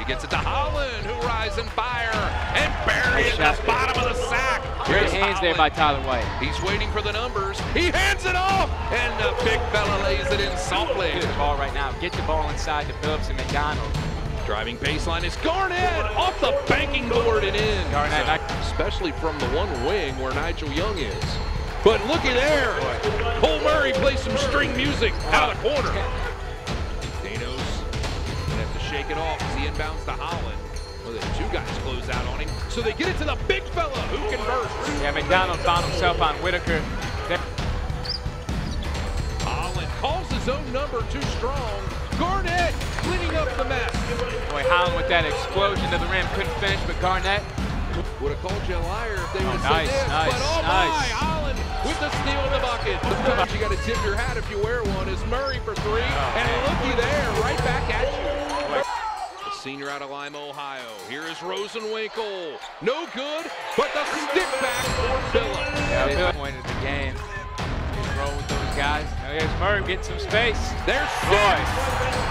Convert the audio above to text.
gets it to Holland, who rise and fire and buries the bottom of the sack. Great hands there by Tyler White. He's waiting for the numbers. He hands it off, and the big fella lays it in softly. Good ball right now. Get the ball inside to Phillips and McDonald. Driving baseline is Garnett off the banking board and in. Garnett, especially from the one wing where Nigel Young is. But looky there, Cole Murray plays some string music out of the corner. Danos gonna have to shake it off as he inbounds to Holland. Well, the two guys close out on him, so they get it to the big fella who converts. Yeah, McDonald found himself on Whitaker. Holland calls his own number too strong. Garnett cleaning up the mess. Boy, Holland with that explosion to the rim, couldn't finish, but Garnett would have called you a liar if they would have nice, said this. nice, But oh nice. my, Holland with the steal in the bucket. Sometimes you got to tip your hat if you wear one. Is Murray for three, and looky there, right back at you. The senior out of Lima, Ohio. Here is Rosenwinkel. No good, but the stick back for Phillips. Yeah, point of the game. Roll with those guys. Now here's Murray getting some space. There's six.